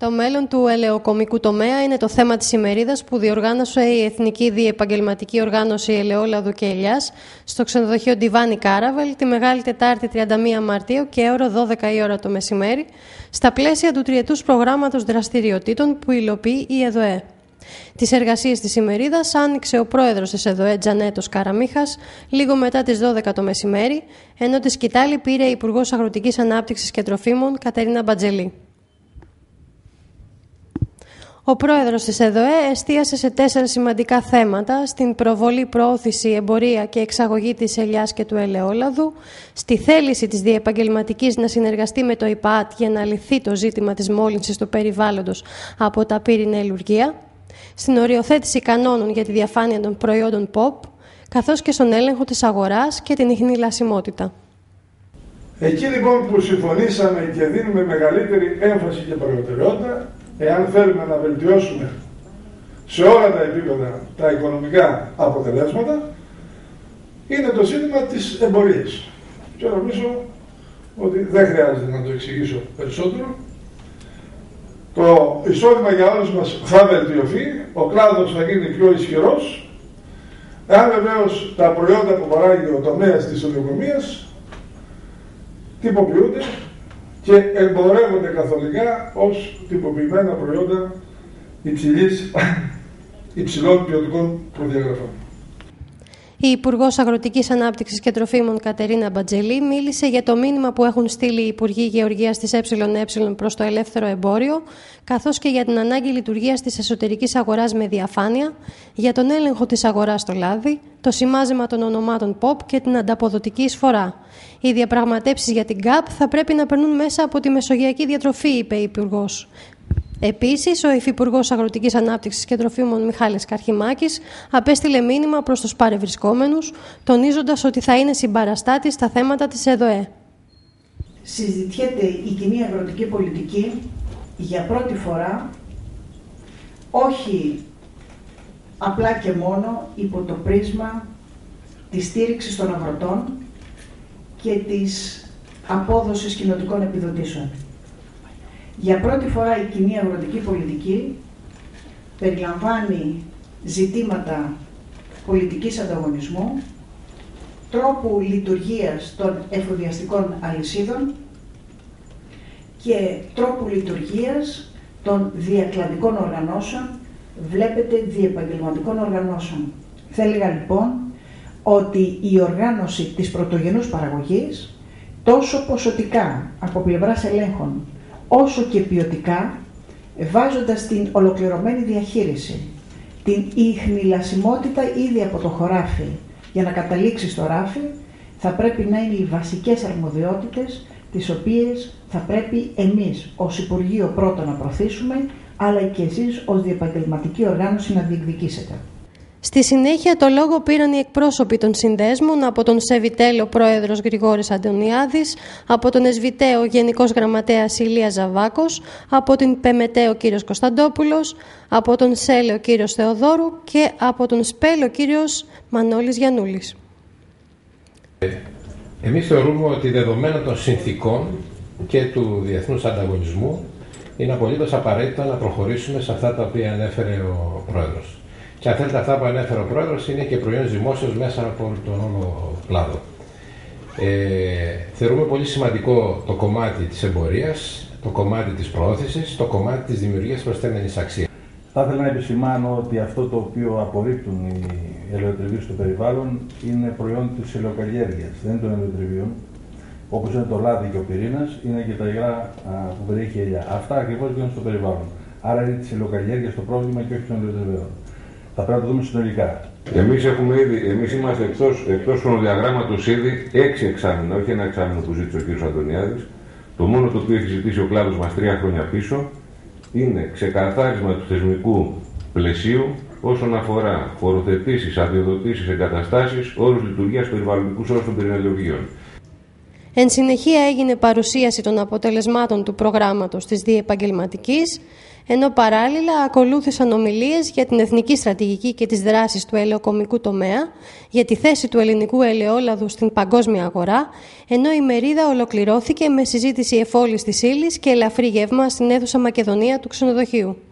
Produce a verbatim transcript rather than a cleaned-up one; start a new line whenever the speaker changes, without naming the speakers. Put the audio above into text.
Το μέλλον του ελαιοκομικού τομέα είναι το θέμα της ημερίδας που διοργάνωσε η Εθνική Διεπαγγελματική Οργάνωση Ελαιόλαδου και Ελιάς στο ξενοδοχείο Ντιβάνι Κάραβελ τη Μεγάλη Τετάρτη τριάντα μία Μαρτίου και ώρα δώδεκα η ώρα το μεσημέρι, στα πλαίσια του τριετούς προγράμματος δραστηριοτήτων που υλοποιεί η ΕΔΟΕ. Τις εργασίες της ημερίδας άνοιξε ο πρόεδρος της ΕΔΟΕ Τζανέτος Καραμίχας λίγο μετά τις δώδεκα το μεσημέρι, ενώ τη σκητάλη πήρε η Υπουργός Αγροτικής Ανάπτυξης και Τροφίμων Κατερίνα Μπατζελή. Ο πρόεδρος της ΕΔΟΕ εστίασε σε τέσσερα σημαντικά θέματα: στην προβολή, προώθηση, εμπορία και εξαγωγή της ελιάς και του ελαιόλαδου, στη θέληση της διεπαγγελματικής να συνεργαστεί με το ΙΠΑΑΤ για να λυθεί το ζήτημα της μόλυνσης του περιβάλλοντος από τα πύρινα ελουργία, στην οριοθέτηση κανόνων για τη διαφάνεια των προϊόντων ΠΟΠ, καθώς και στον έλεγχο της αγοράς και την ιχνηλασιμότητα.
Εκεί λοιπόν που συμφωνήσαμε και δίνουμε μεγαλύτερη έμφαση και προτεραιότητα, εάν θέλουμε να βελτιώσουμε σε όλα τα επίπεδα τα οικονομικά αποτελέσματα, είναι το ζήτημα της εμπορίας. Και νομίζω ότι δεν χρειάζεται να το εξηγήσω περισσότερο. Το εισόδημα για όλους μας θα βελτιωθεί, ο κλάδος θα γίνει πιο ισχυρός, εάν βεβαίως τα προϊόντα που παράγει ο τομέας της ελαιοκομείας τυποποιούνται και εμπορεύονται καθολικά ως τυποποιημένα προϊόντα υψηλής, υψηλών ποιοτικών προδιαγραφών.
Η Υπουργός Αγροτικής Ανάπτυξης και Τροφίμων Κατερίνα Μπατζελή μίλησε για το μήνυμα που έχουν στείλει οι Υπουργοί Γεωργίας της ΕΕ προς το ελεύθερο εμπόριο, καθώς και για την ανάγκη λειτουργίας της εσωτερικής αγοράς με διαφάνεια, για τον έλεγχο της αγοράς στο λάδι, το σημάζεμα των ονομάτων ΠΟΠ και την ανταποδοτική εισφορά. Οι διαπραγματεύσεις για την ΚΑΠ θα πρέπει να περνούν μέσα από τη μεσογειακή διατροφή, είπε η Υπουργός. Επίσης, ο Υφυπουργός Αγροτικής Ανάπτυξης και Τροφίμων Μιχάλης Καρχημάκης απέστειλε μήνυμα προς τους παρευρισκόμενους, τονίζοντας ότι θα είναι συμπαραστάτης στα θέματα της ΕΔΟΕ.
Συζητιέται η κοινή αγροτική πολιτική για πρώτη φορά, όχι απλά και μόνο υπό το πρίσμα της στήριξης των αγροτών και της απόδοσης κοινοτικών επιδοτήσεων. Για πρώτη φορά η κοινή αγροτική πολιτική περιλαμβάνει ζητήματα πολιτικής ανταγωνισμού, τρόπου λειτουργίας των εφοδιαστικών αλυσίδων και τρόπου λειτουργίας των διακλαδικών οργανώσεων, βλέπετε διεπαγγελματικών οργανώσεων. Θα έλεγα λοιπόν ότι η οργάνωση της πρωτογενούς παραγωγής, τόσο ποσοτικά από πλευράς ελέγχων, όσο και ποιοτικά, βάζοντας την ολοκληρωμένη διαχείριση, την ιχνηλασιμότητα ήδη από το χωράφι για να καταλήξει στο ράφι, θα πρέπει να είναι οι βασικές αρμοδιότητες τις οποίες θα πρέπει εμείς ως Υπουργείο πρώτα να προωθήσουμε, αλλά και εσείς ως διεπαγγελματική οργάνωση να διεκδικήσετε.
Στη συνέχεια το λόγο πήραν οι εκπρόσωποι των συνδέσμων, από τον ΣΕΒΙΤΕΛ ο πρόεδρος Γρηγόρης Αντωνιάδης, από τον ΕΣΒΙΤΕ ο Γενικός Γραμματέας Ηλίας Ζαβάκος, από την ΠΕΜΕΤΕ ο κύριος Κωνσταντόπουλος, από τον ΣΕΛΕ ο κύριος Θεοδόρου και από τον ΣΠΕΛ ο κύριος Μανώλης Γιαννούλης.
Εμείς θεωρούμε ότι δεδομένα των συνθήκων και του διεθνούς ανταγωνισμού είναι απολύτως απαραίτητο να προχωρήσουμε σε αυτά τα οποία ανέφερε ο πρόεδρος. Και αν θέλετε, αυτά που ανέφερε ο πρόεδρος είναι και προϊόν δημόσιος μέσα από τον όλο κλάδο. Ε, θεωρούμε πολύ σημαντικό το κομμάτι της εμπορίας, το κομμάτι της προώθησης, το κομμάτι της δημιουργίας προσθέμενης αξίας.
Θα ήθελα να επισημάνω ότι αυτό το οποίο απορρίπτουν οι ελαιοτριβείς στο περιβάλλον είναι προϊόν της ελαιοκαλλιέργειας, δεν είναι των ελαιοτριβίων. Όπως είναι το λάδι και ο πυρήνας, είναι και τα υγρά α, που περιέχει η ελιά. Αυτά ακριβώς βγαίνουν στο περιβάλλον. Άρα είναι της ελαιοκαλλιέργειας το πρόβλημα και όχι των ελαιοτριβίων. Θα πρέπει να το δούμε συνολικά.
Εμείς, έχουμε ήδη, εμείς είμαστε εκτός, εκτός χρονοδιαγράμματος ήδη έξι εξάμηνα, όχι ένα εξάμηνο που ζήτησε ο κ. Αντωνιάδης. Το μόνο το οποίο έχει ζητήσει ο κλάδος μας τρία χρόνια πίσω είναι ξεκαθάρισμα του θεσμικού πλαισίου όσον αφορά φοροθετήσεις, αδειοδοτήσεις, εγκαταστάσεις, όρους λειτουργίας, περιβαλλοντικούς όρους των πυρηνελαιογείων.
Εν συνεχεία έγινε παρουσίαση των αποτελεσμάτων του προγράμματος της διεπαγγελματικής, ενώ παράλληλα ακολούθησαν ομιλίες για την εθνική στρατηγική και τις δράσεις του ελαιοκομικού τομέα, για τη θέση του ελληνικού ελαιόλαδου στην παγκόσμια αγορά, ενώ η μερίδα ολοκληρώθηκε με συζήτηση εφόλης της ύλης και ελαφρύ γεύμα στην αίθουσα Μακεδονία του ξενοδοχείου.